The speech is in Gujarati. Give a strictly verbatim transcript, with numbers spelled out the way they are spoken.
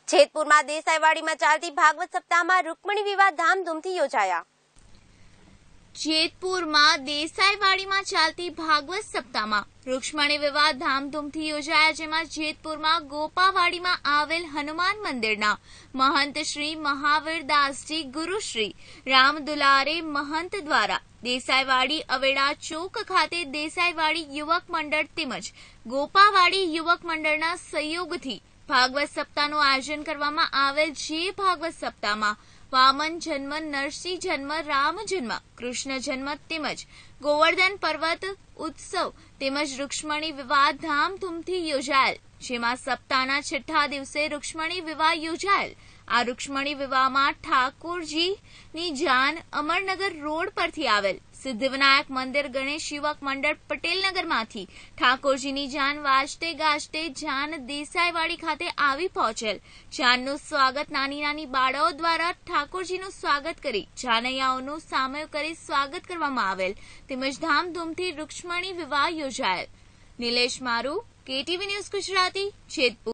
જેતપુરમાં દેસાઈવાડીમાં ચાલતી ભાગવત સપ્તાહમાં રૂકમણી વિવાહ ધામધૂમથી યોજાયા. જેતપુરમાં દેસાઈવાડીમાં ચાલતી ભાગવત સપ્તાહમાં રૂક્ષ્મણી વિવાહ ધામધૂમથી યોજાયા, જેમાં જેતપુરમાં ગોપાવાડીમાં આવેલ હનુમાન મંદિરના મહંત શ્રી મહાવીરદાસજી ગુરુશ્રી રામદુલારે મહંત દ્વારા દેસાઈવાડી અવેડા ચોક ખાતે દેસાઈવાડી યુવક મંડળ તેમજ ગોપાવાડી યુવક મંડળના સહયોગથી ભાગવત સપ્તાહનું આયોજન કરવામાં આવેલ. જે ભાગવત સપ્તાહમાં વામન જન્મ, નરસિંહ જન્મ, રામ જન્મ, કૃષ્ણ જન્મ તેમજ ગોવર્ધન પર્વત ઉત્સવ તેમજ રૂક્ષ્મણી વિવાહ ધામધૂમથી યોજાયેલ, જેમાં સપ્તાહના છઠ્ઠા દિવસે રૂક્ષ્મણી વિવાહ યોજાયેલ. આ રૂક્ષ્મણી વિવાહમાં ઠાકોરજીની જાન અમરનગર રોડ પરથી આવેલ સિદ્ધિવિનાયક મંદિર ગણેશ યુવક મંડળ પટેલનગરમાંથી ઠાકોરજીની જાન વાજતે ગાજતે જાન દેસાઈવાડી ખાતે આવી પહોંચેલ. જાનનું સ્વાગત નાની નાની બાળાઓ દ્વારા ઠાકોરજીનું સ્વાગત કરી જાનૈયાઓનું સામયો કરી સ્વાગત કરવામાં આવેલ તેમજ ધામધૂમથી રૂક્ષ્મણી વિવાહ યોજાયેલ. નિલેશ મારુ, કેટીવી ન્યૂઝ ગુજરાતી, જેતપુર.